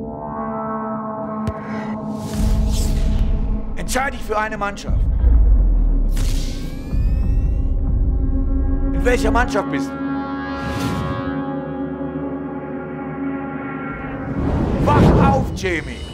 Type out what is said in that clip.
Entscheide dich für eine Mannschaft. In welcher Mannschaft bist du? Wach auf, Jamie!